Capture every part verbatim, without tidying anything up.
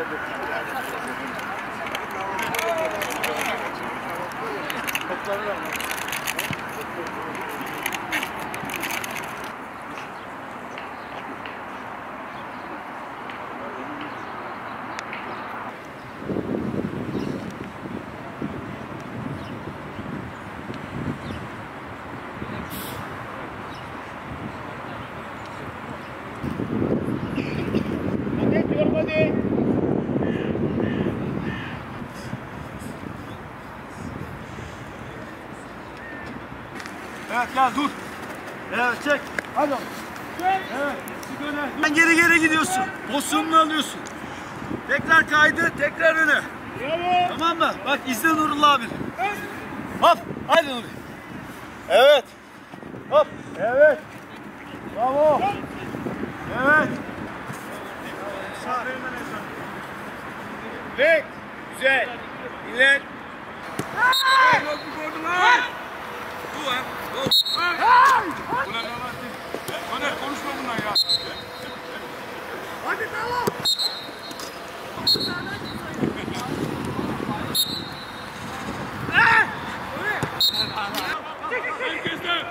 Evet ya dur. Evet çek. Hadi. Evet. Sen geri geri gidiyorsun. Pozisyonunu alıyorsun. Tekrar kaydı, tekrar öne. Evet. Tamam mı? Bak izle Nurullah abi. Evet. Hop. Hadi Nurullah. Evet. Hop. Evet. Bravo. Evet. Bek. Güzel. İler. Yok bir gördüm ha. Bu ha. Ulan Öner konuşma bundan ya. Hadi tamam. Herkesle.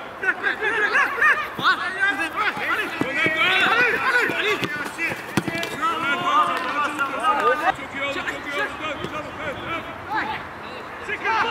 Çok iyi oldu, çok iyi oldu. Sıkı.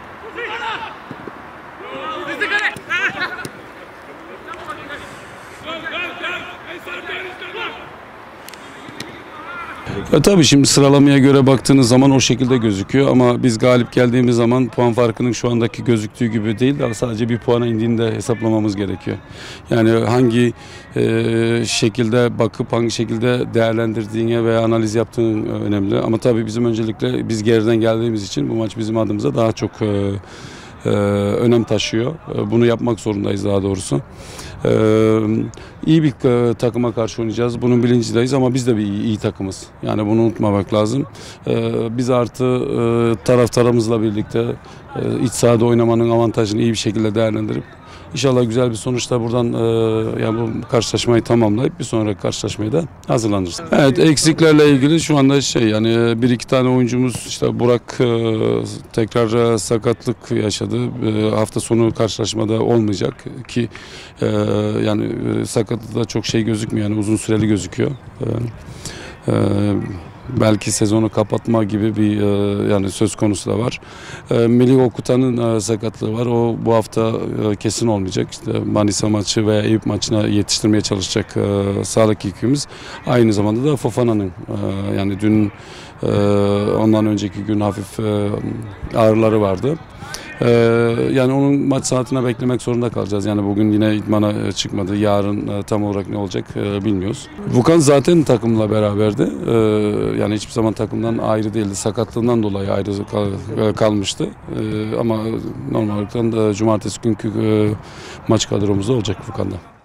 E, tabii şimdi sıralamaya göre baktığınız zaman o şekilde gözüküyor ama biz galip geldiğimiz zaman puan farkının şu andaki gözüktüğü gibi değil de sadece bir puana indiğini de hesaplamamız gerekiyor. Yani hangi e, şekilde bakıp hangi şekilde değerlendirdiğine veya analiz yaptığın önemli ama tabii bizim öncelikle biz geriden geldiğimiz için bu maç bizim adımıza daha çok e, Ee, önem taşıyor. Ee, bunu yapmak zorundayız daha doğrusu. Ee, iyi bir e, takıma karşı oynayacağız. Bunun bilincindeyiz ama biz de bir iyi, iyi takımız. Yani bunu unutmamak lazım. Ee, biz artı e, taraftarımızla birlikte e, iç sahada oynamanın avantajını iyi bir şekilde değerlendirip İnşallah güzel bir sonuçta buradan e, yani bu karşılaşmayı tamamlayıp bir sonraki karşılaşmaya da hazırlanırız. Evet, eksiklerle ilgili şu anda şey yani bir iki tane oyuncumuz işte Burak e, tekrar e, sakatlık yaşadı. E, hafta sonu karşılaşmada olmayacak ki e, yani e, sakatlıkta çok şey gözükmüyor yani uzun süreli gözüküyor. E, e, Belki sezonu kapatma gibi bir e, yani söz konusu da var. E, Melih Okutan'ın e, sakatlığı var. O bu hafta e, kesin olmayacak. İşte Manisa maçı veya Eyüp maçına yetiştirmeye çalışacak e, sağlık ekibimiz. Aynı zamanda da Fofana'nın e, yani dün e, ondan önceki gün hafif e, ağrıları vardı. Ee, yani onun maç saatine beklemek zorunda kalacağız. Yani bugün yine idmana çıkmadı. Yarın e, tam olarak ne olacak e, bilmiyoruz. Vukan zaten takımla beraberdi. Ee, yani hiçbir zaman takımdan ayrı değildi. Sakatlığından dolayı ayrı kal kalmıştı. Ee, ama normal olarak da cumartesi günkü e, maç kadromuzda olacak Vukan'da.